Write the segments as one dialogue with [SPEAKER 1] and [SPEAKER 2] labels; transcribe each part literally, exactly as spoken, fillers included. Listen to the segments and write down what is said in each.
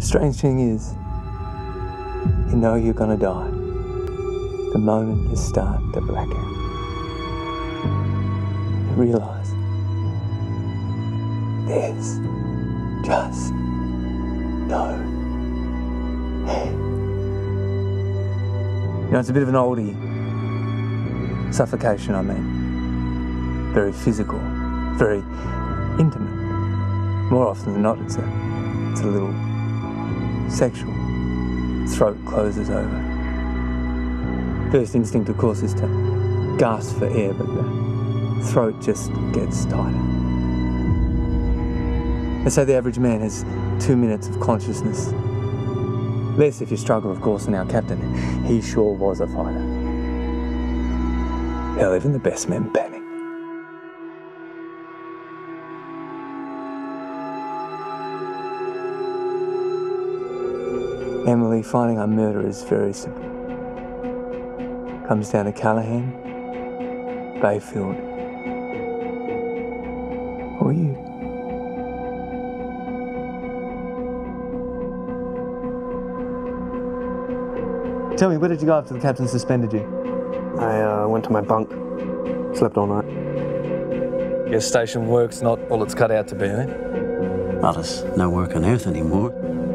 [SPEAKER 1] strange thing is, you know you're gonna die the moment you start to black out. You realise there's just no air. You know, it's a bit of an oldie. Suffocation, I mean. Very physical, very intimate. More often than not, it's a, it's a little sexual. Throat closes over. First instinct, of course, is to gasp for air, but the throat just gets tighter. They say the average man has two minutes of consciousness. Less if you struggle, of course, and our captain, he sure was a fighter. Hell, even the best men panic. Emily, finding our murderer is very simple. Comes down to Callaghan, Bayfield, or you. Tell me, where did you go after the captain suspended you?
[SPEAKER 2] I uh, went to my bunk, slept all night.
[SPEAKER 1] Your station work's not all it's cut out to be, eh?
[SPEAKER 3] Well, there's no work on Earth anymore.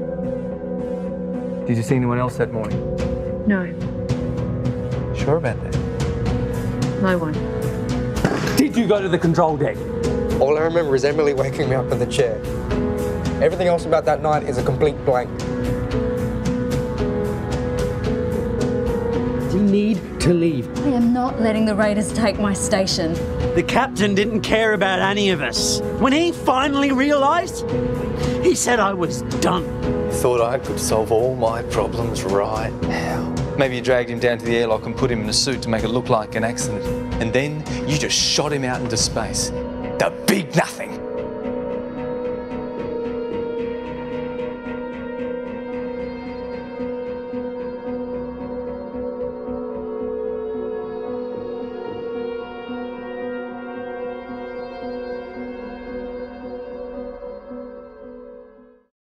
[SPEAKER 1] Did you see anyone else that morning?
[SPEAKER 4] No,
[SPEAKER 1] Sure about that?
[SPEAKER 4] no one.
[SPEAKER 1] Did you go to the control deck?
[SPEAKER 5] All I remember is Emily waking me up in the chair. Everything else about that night is a complete blank.
[SPEAKER 3] You need to leave.
[SPEAKER 6] I am not letting the Raiders take my station.
[SPEAKER 3] The captain didn't care about any of us. When he finally realised, he said I was done.
[SPEAKER 7] Thought I could solve all my problems right now. Maybe you dragged him down to the airlock and put him in a suit to make it look like an accident. And then you just shot him out into space. The big nothing.